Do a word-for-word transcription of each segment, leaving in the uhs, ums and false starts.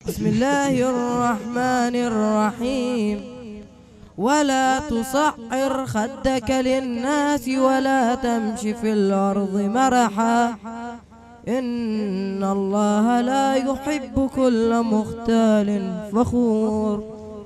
بسم الله الرحمن الرحيم. ولا تصعر خدك للناس ولا تمش في الأرض مرحا، إن الله لا يحب كل مختال فخور.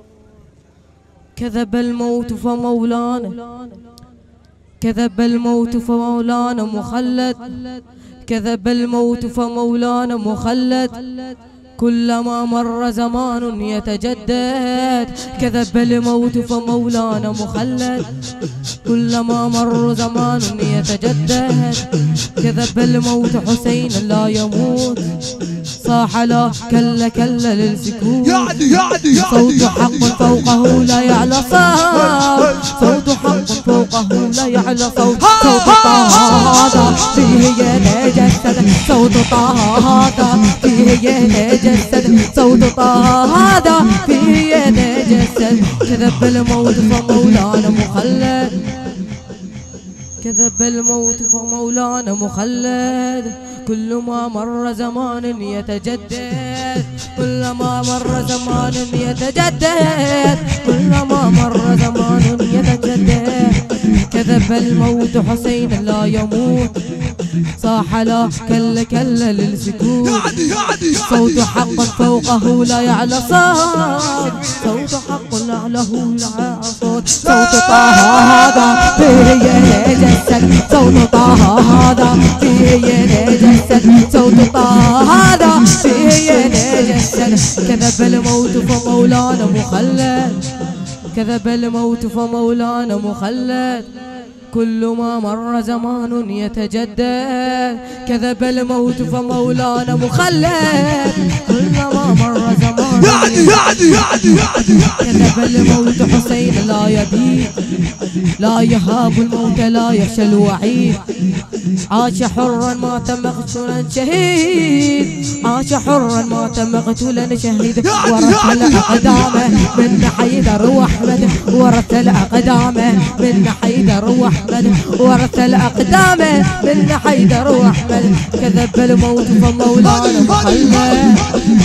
كذب الموت فمولانا، كذب الموت فمولانا مخلد، كذب الموت فمولانا مخلد، كلما مر زمان يتجدد. كذب الموت فمولانا مخلد، كلما مر زمان يتجدد. كذب الموت حسين لا يموت، صاح لا كلا كلا للسكوت. صوت حق فوقه لا يعلى صوت، صوت حق فوقه لا يعلى صوت. صوت طه فيه يتجسد، صوت طه فيه يتجسد، صوت طه فيه يتجسد. كذب الموت فمولانا مخلد، كذب الموت فمولانا مخلد، كلما مر زمان يتجدد، كلما مر زمان يتجدد، كلما مر زمان يتجدد. كذب الموت حسين لا يموت، صاح لا كلا كلا للسكوت. صوت حق فوقه لا يعلى صوت، صوت حق له لا يعلى صوت. صوت طه هذا فيه يتجسد، صوت طه هذا فيه يتجسد، صوت طه هذا فيه يتجسد. كذب الموت فمولانا مخلد، كذب الموت فمولانا مخلد، كلما مر زمان يتجدد. كذب الموت فمولانا مخلد، كلما مر زمان يتجدد. كذب الموت حسين لا يبيد، لا يهاب الموت لا يخشى الوعيد. عاش حرا مات مقتولا شهيد، عاش حرا مات مقتولا شهيد. ورث الأقدامه من حيدر وأحمد، ورث الأقدامه من حيدر وأحمد، ورث الأقدامه من حيدر وأحمد. كذب الموت فمولانا مخلد،